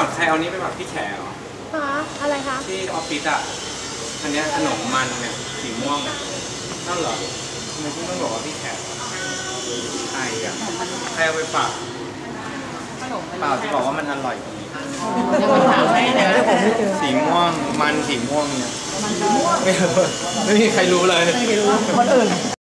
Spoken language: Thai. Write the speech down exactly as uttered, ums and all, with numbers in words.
ากใครเอานี้ไปฝากพี่แขเหรอฮะอะไรคะที่ออฟฟิศอ่ะอันนี้ขนมมันเนี่ยสีม่วงนั่นเหรอทำไมพี่ต้องบอกว่าพี่แขใครอ่ะใครเอาไปฝากเปล่าจะบอกว่ามันอร่อยดียังมาถามให้นะสีม่วงมันสีม่วงเนี่ยไม่รู้ไม่มีใครรู้เลยคนอื่น